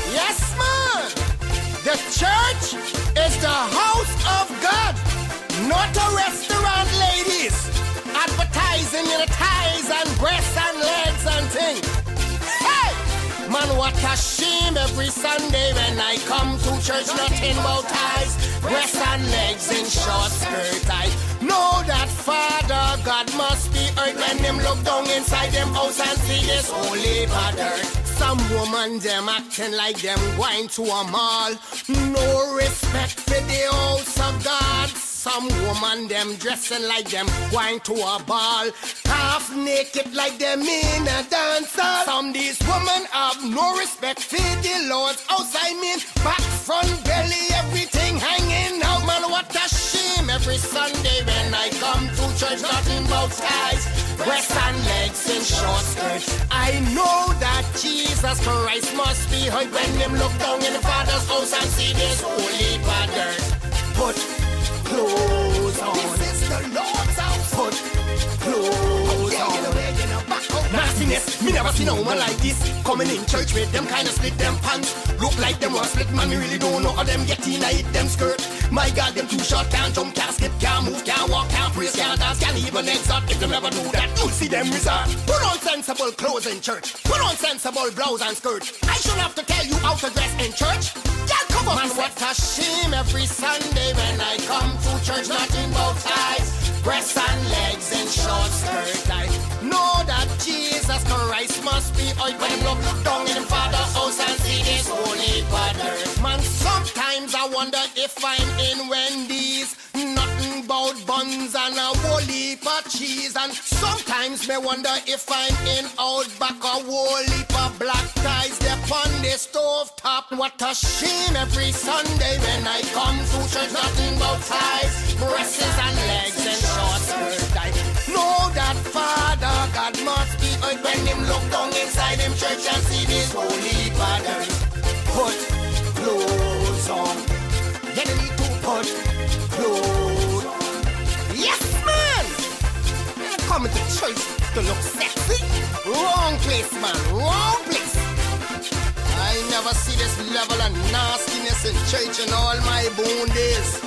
Yes, man. The church is the house of God, not a restaurant, ladies. Advertising in the thighs and breasts and legs and things. Hey! Man, what a shame every Sunday when I come to church, nothing but thighs, breasts and legs in short skirt. I know that Father God must be hurt when him look down inside them house and see this holy dirt. Some woman them acting like them going to a mall. No respect for the house of God. Some woman them dressing like them going to a ball. Half naked like them in a dance hall. Some these women have no respect for the Lord's house. I mean back, front, belly, everything hanging out. Man, what a shame every Sunday when I come to church, nothing but thighs, breasts and legs in short skirts. I know that Jesus Christ must be hurt when them look down in the Father's house and see this holy dirt. Put clothes on. This is the Lord's house. Put clothes on. Nastiness, me never seen a woman like this. Coming in church with them kind of split them pants. Look like them was split, man, me really don't know how them get in, I hit them skirt. My God, them too short, can't jump, can't skip, can't move, can't walk, can't praise, can't dance, can't even exalt. If them ever do that, you'll see them resort. Put on sensible clothes in church. Put on sensible blouse and skirt. I shouldn't have to tell you how to dress in church. Yeah, come on. Man, what a shame every Sunday when I come to church, nothing but thighs, breasts and legs in short skirt. I know that Jesus Christ must be out when him look down in the Father's house and see this holy dirt. Man, sometimes I wonder if I'm in Wendy's, nothing but buns and a whole heap of cheese. And sometimes me wonder if I'm in Outback, a whole heap of black ties there on the stove top. What a shame every Sunday when I come to church, nothing but thighs, breasts and legs and short skirt. I know that Father God must be hurt when him look down inside him church and see this holy dirt. Put clothes on. You need to put clothes on. Yes, man! You're coming to church to look sexy. Wrong place, man. Wrong place. I never see this level of nastiness in church in all my born days.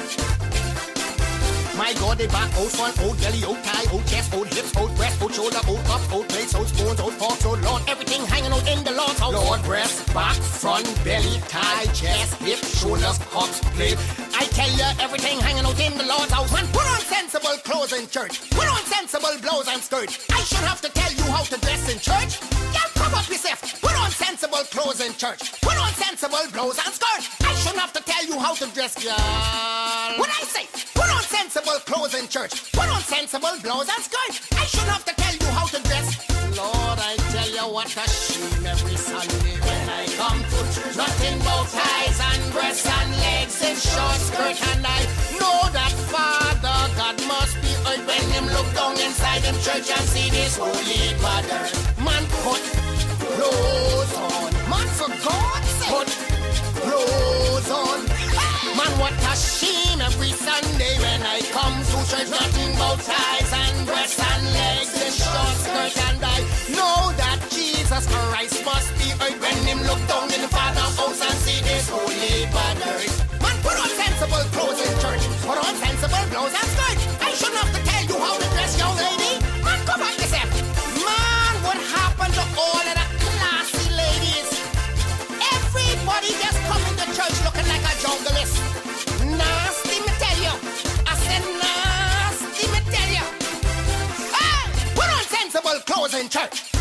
My God, they back, old front, old belly, old thigh, old chest, old hips, old breast, old shoulder, old cups, old plates, old spoons, old forks, old Lord, everything hanging out in the Lord's house. Lord, breast, back, front, belly, thigh, chest, hips, shoulders, cups, plate. I tell you, everything hanging out in the Lord's house. Man, put on sensible clothes in church. Put on sensible blouse and skirt. I should have to tell you how to dress in church. Yeah, come up yourself. Put on sensible clothes in church. Put on sensible blouse and skirt. I shouldn't have to tell you how to dress, y'all. What I say? Put on sensible clothes in church. Put on sensible blouse and skirt. I shouldn't have to tell you how to dress. Lord, I tell you what a shame every Sunday when I come to church. Nothing but thighs and breasts and legs in short skirt. And I know that Father God must be hurt when him look down inside him church and see this holy dirt. Man, put clothes on. Man, for God's sake, put clothes on. Man, what a shame every Sunday when I come to church. Nothing but thighs and breasts and legs in short skirt. And I know that Jesus Christ must be hurt when him look down in the Father's house and see this holy dirt. Man, put on sensible clothes in church. Put on sensible blouse and skirt. I shouldn't have to tell you how to dress, young lady. Man, come on yourself. Man, what happened to all of the classy ladies? Everybody just coming to church looking like a junglist. Nasty, me tell you. I said nasty, me tell you. Hey, put on sensible clothes in church.